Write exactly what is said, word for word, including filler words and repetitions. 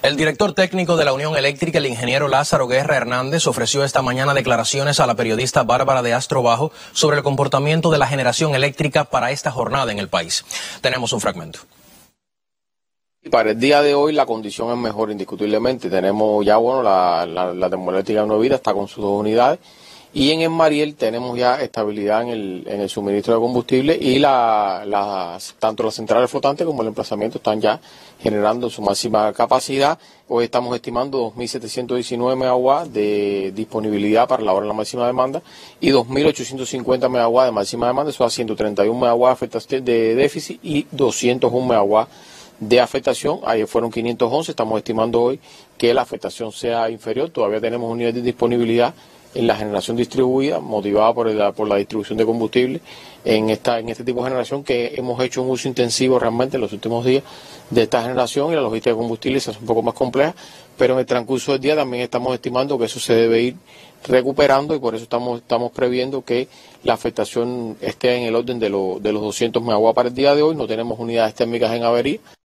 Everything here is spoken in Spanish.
El director técnico de la Unión Eléctrica, el ingeniero Lázaro Guerra Hernández, ofreció esta mañana declaraciones a la periodista Bárbara de Astrobajo sobre el comportamiento de la generación eléctrica para esta jornada en el país. Tenemos un fragmento. Para el día de hoy la condición es mejor indiscutiblemente. Tenemos ya, bueno, la, la, la termoeléctrica de Nueva Vida está con sus dos unidades. Y en el Mariel tenemos ya estabilidad en el, en el suministro de combustible y la, la, tanto las centrales flotantes como el emplazamiento están ya generando su máxima capacidad. Hoy estamos estimando dos mil setecientos diecinueve megawatts de disponibilidad para la hora de la máxima demanda y dos mil ochocientos cincuenta megawatts de máxima demanda, eso da ciento treinta y uno megawatts de déficit y doscientos uno megawatts de afectación. Ayer fueron quinientos once, estamos estimando hoy que la afectación sea inferior. Todavía tenemos un nivel de disponibilidad en la generación distribuida, motivada por la, por la distribución de combustible en esta en este tipo de generación, que hemos hecho un uso intensivo realmente en los últimos días de esta generación, y la logística de combustible se hace un poco más compleja, pero en el transcurso del día también estamos estimando que eso se debe ir recuperando, y por eso estamos estamos previendo que la afectación esté en el orden de, lo, de los doscientos megawatts para el día de hoy. No tenemos unidades térmicas en avería.